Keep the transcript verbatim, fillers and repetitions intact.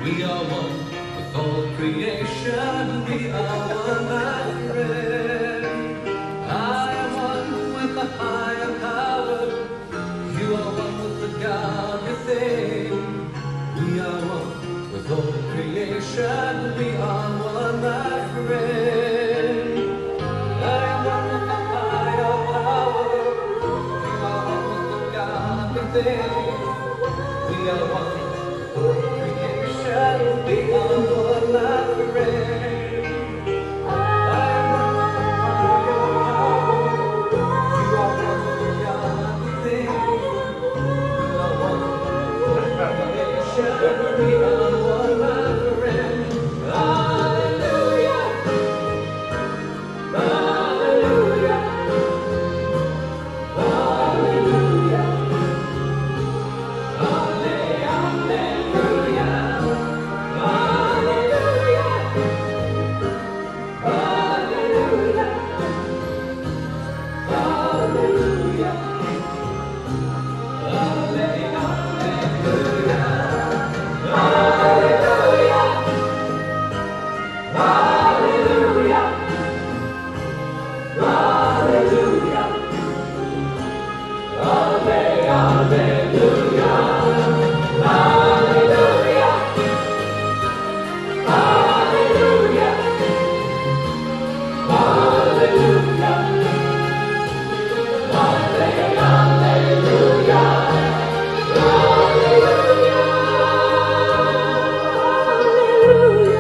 We are one with all creation. We are one, my friend. I am one with the higher power. You are one with the God within. We are one with all creation. We are one, my friend. I am one with the higher power. You are one with the God within. We are one with all creation. We are one, my friend. I am one with the higher power. You are one with the God within. We are one with all creation. We are one, my friend. Hallelujah. Hallelujah. Hallelujah. Hallelujah.